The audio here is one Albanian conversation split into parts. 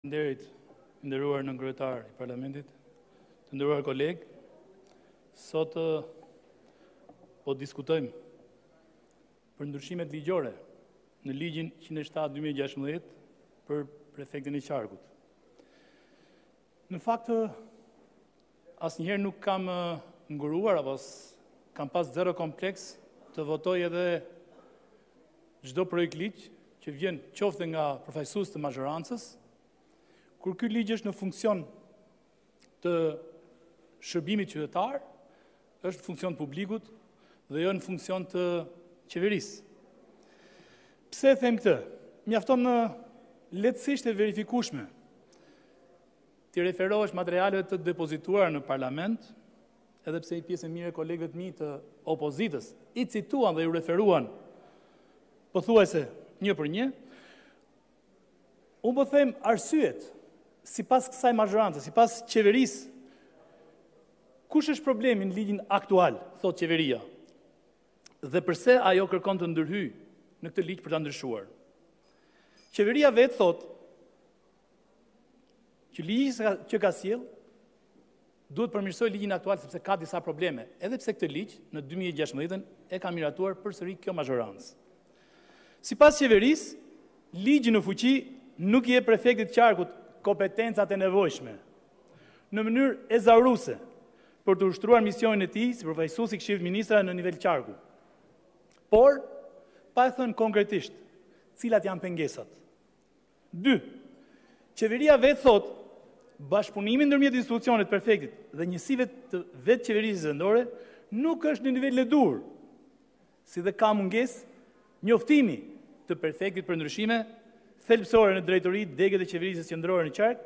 Nderit, nderuar në kryetar i Parlamentit, të nderuar kolegë, sot po diskutojmë për ndryshimet ligjore në ligjin 107/2016 për prefektin e Qarkut. Në fakt, asnjëherë nuk kam nguruar apo kam pas zero kompleks të votoj edhe çdo projekt ligj që vjen qoftë nga përfaqësues të mazhorancës, kur ky ligj është në funksion të shërbimit qytetar, është funksion publikut dhe jo në funksion të qeverisë. Pse them këtë? Mjafton lehtësisht e verifikueshme ti referohesh materialeve të depozituara në parlament, edhe pse i pjesë e mirë e kolegëve të mi të opozitës i cituan dhe ju referuan pothuajse një për një, unë po them arsyet, sipas kësaj mazhorance, sipas qeverisë, kush është problemi në ligjin aktual, thot qeveria, dhe përse ajo kërkon të ndërhyj në këtë ligj për ta ndryshuar. Qeveria vetë thot që ligji që ka sjell duhet përmirësoj ligjin aktual sepse ka disa probleme, edhe pse këtë ligj në 2016 e ka miratuar përsëri kjo mazhorancë. Sipas qeverisë, ligji në fuqi nuk i jep prefektit Qarkut kompetencat e nevojshme në mënyrë ezauruese për të ushtruar misionin e tij si përfaqësues i Këshillit Ministrave në nivel Qarku. Por, pa e thënë konkretisht cilat janë pengesat. 2. Qeveria vetë thot bashkëpunimi ndërmjet institucionet të prefektit dhe njësive të vetë qeverisë zëndore nuk është në nivel dur, si dhe ka mungesë njoftimi të prefektit për ndryshime thelbësore në drejtori, degët e qeverisë qendrore në Qark.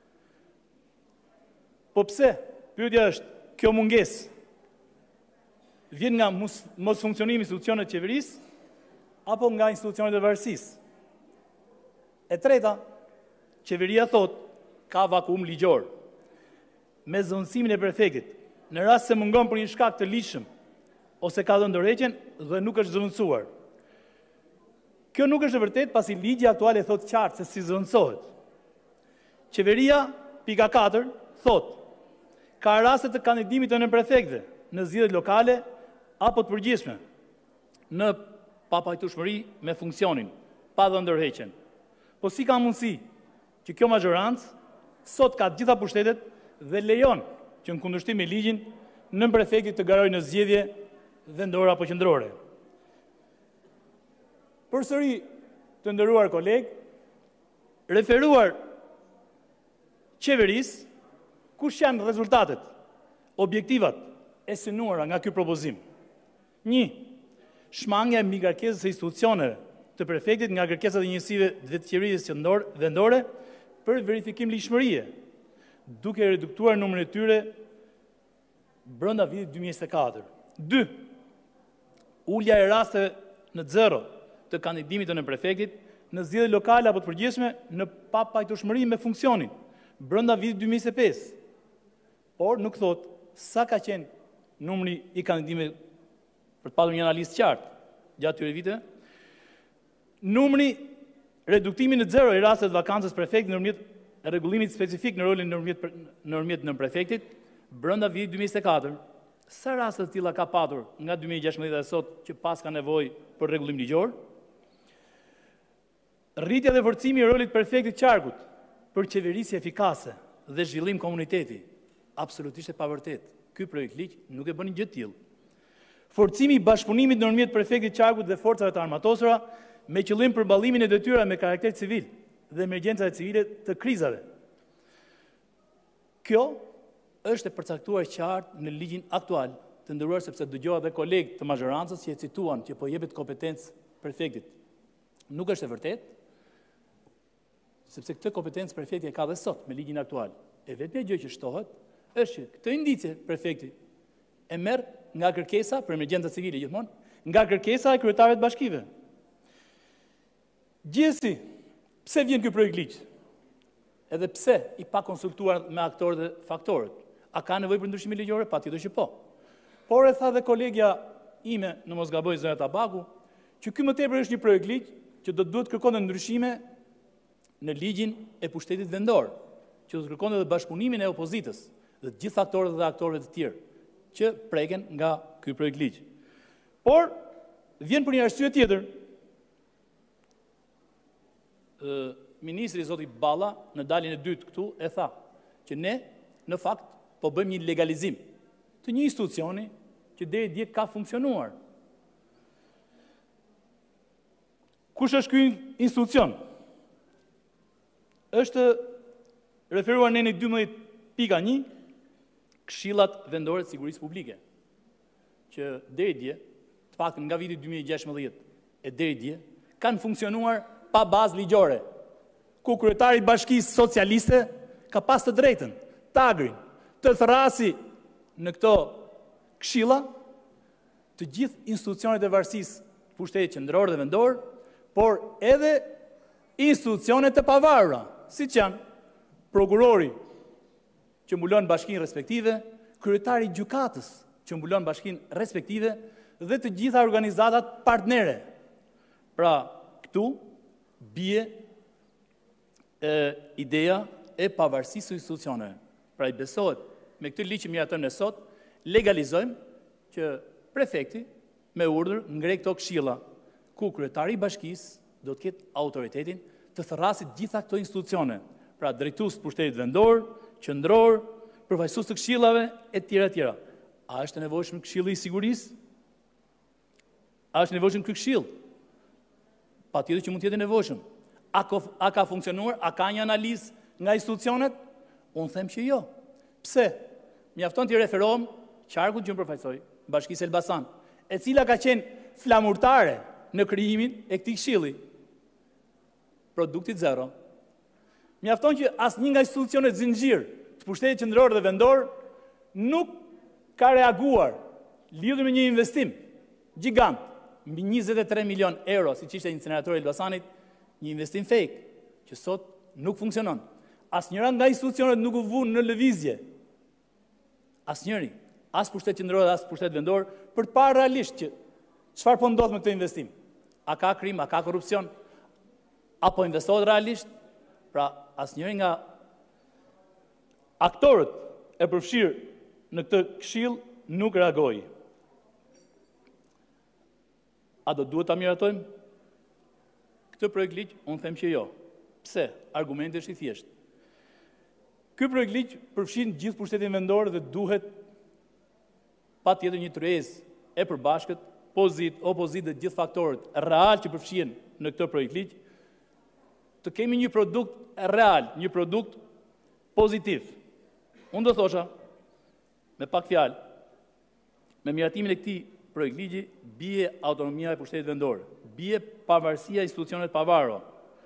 Po pse? Pyetja është, kjo mungesë vjen nga mos funksionimi i institucioneve të qeverisë apo nga institucionet e varësisë? E treta, qeveria thot ka vakuum ligjor me zonësimin e prefektit në rast se mungon për një shkak të ligjshëm ose ka dhënë dorëheqjen dhe nuk është zëvendësuar. Kjo nuk është e vërtet pasi ligji aktual e thot qartë se si zëvendësohet. Qeveria, pika 4, thot ka raste të kandidimit të nënprefektëve në zgjedhjet lokale apo të përgjithshme në papajtueshmëri me funksionin, pa dhënë dorëheqjen. Po si ka mundësi që kjo mazhorancë sot ka të gjitha pushtetet dhe lejon që në kundërshtim me ligjin nënprefekti të garojë në zgjedhje vendore apo qendrore? Përsëri, të nderuar kolegë, referuar qeverisë, kush janë rezultatet, objektivat e synuara nga ky propozim? 1. Shmangja e mbi kërkesës së institucioneve të prefektit nga kërkesat e njësive të qeverisë vendore për verifikim ligjshmërie, duke reduktuar numrin e tyre brenda vitit 2024. 2. Ulja e rasteve në zero të kandidimit të nënprefektit në zgjedhje lokale apo të përgjithshme në papajtueshmëri me funksionin brenda vitit 2025. Por nuk thot sa ka qenë numri i kandidimeve për të patur një analizë qartë gjatë këtyre viteve. Numri reduktimi në zero i rasteve të vakancës prefektit nëpërmjet rregullimit specifik në rolin nëpërmjet nënprefektit brenda vitit 2024. Sa raste të tilla ka patur nga 2016 dhe sot që pas ka nevojë për rregullim ligjor? Rritja dhe forcimi i rolit prefektit Qarkut për qeverisje efikase dhe zhvillim komuniteti, absolutisht e pavërtet. Ky projekt ligj nuk e bën gjë të tillë. Forcimi i bashkëpunimit ndërmjet prefektit Qarkut dhe forcave të armatosura me qëllim përballimin e detyrave me karakter civil dhe emergjencave civile të krizave. Kjo është e përcaktuar qartë në ligjin aktual, të nderuar sepse dëgjova dhe kolegë të mazhorancës që e cituan që po jepet kompetencë prefektit. Nuk është e vërtetë, sepse këtë kompetencë prefekti e ka dhe sot me ligjin aktual. E vetmja gjë që shtohet është që këtë indicie prefekti e merr nga kërkesa për emergjenca civile gjithmonë, nga kërkesa e kryetarëve të bashkive. Gjithsesi, pse vjen ky projekt ligj? Edhe pse i pa konsultuar me aktorët dhe faktorët? A ka nevojë për ndryshime ligjore? Patjetër që po. Por e tha dhe kolegja ime, në mos gaboj zëra Tabaku, që ky më tepër është një projekt ligj që do duhet kërkon ndryshime në ligjin e pushtetit vendor, që të kërkon edhe bashkëpunimin e opozitës dhe të gjithë aktorët dhe aktorëve të tjerë që preken nga ky projekt ligj. Por vjen për një arsye tjetër. Ministri zoti Balla në daljen e dytë këtu e tha që ne në fakt po bëjmë një legalizim të një institucioni që deri dje ka funksionuar. Kush është ky institucion? Është referuar në 12.1 Këshillat Vendore të Sigurisë Publike, që deri dje, të paktën nga viti 2016 e deri dje, kanë funksionuar pa bazë ligjore, ku kryetari i Bashkisë Socialiste ka pas të drejtën, tagrin, të thrasi në këto këshilla të gjithë institucionet e varësisë pushtetit qendror dhe vendor, por edhe institucionet të pavarura, siç janë prokurori që mbulon bashkinë respektive, kryetari i gjykatës që mbulon bashkinë respektive dhe të gjitha organizatat partnere. Pra, këtu bie ideja e pavarësisë së institucioneve. Pra, i besohet me këtë ligj që miraton ne sot, legalizojmë që prefekti me urdhër ngrej këto këshilla, ku kryetari i bashkisë do të ketë autoritetin të thërrasit gjitha këto institucione. Pra, drejtues të pushtetit vendor, qendror, përfaqësues të këshillave e tjera e tjera. A është e nevojshëm Këshilli i Sigurisë? A është nevojshëm ky këshill? Patjetër që mund të jetë nevojshëm. A ka funksionuar? A ka një analizë nga institucionet? Unë them që jo. Pse? Mjafton të referohem qarkut që më përfaqësoi, Bashkisë Elbasan, e cila ka qenë flamurtare në krijimin e këtij këshilli. Produktit zero. Mjafton që asnjë nga institucionet zinxhir të pushtetit qendror dhe vendor nuk ka reaguar lidhur me një investim gjigant, mbi 23 milion euro, siç ishte incineratori i Elbasanit, një investim fake, që sot nuk funksionon. Asnjëra nga institucionet nuk u vun në lëvizje. Asnjëri, as pushtet qendror dhe as pushtet vendor, për të parë realisht që çfarë po ndodh me këtë investim. A ka krim, a ka korrupsion, apo investohet realisht? Pra, asnjëri nga aktorët e përfshirë në këtë këshill nuk reagoi. A do duhet ta miratojmë? Këtë projekt ligj, unë them që jo. Pse? Argumenti është i thjeshtë. Ky projekt ligj përfshin gjithë pushtetin vendor dhe duhet patjetër një tryezë e përbashkët, pozitë, opozitë dhe gjithë faktorët real që përfshihen në këtë projekt ligj, të kemi një produkt real, një produkt pozitiv. Unë do thosha, me pak fjalë, me miratimin e këtij projekt ligji, bie autonomia e pushtetit vendor, bie pavarësia e institucioneve të pavarura.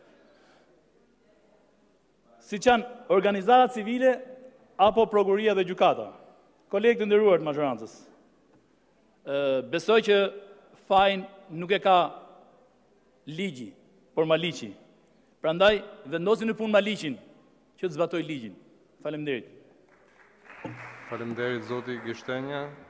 Siç janë organizata civile apo prokuroria dhe gjykata. Kolegë të nderuar të majorancës, besoj që fajin nuk e ka ligji, por maliqi. Prandaj vendosin në punë maliqin që të zbatoj ligjin. Faleminderit. Faleminderit zoti Gështenja.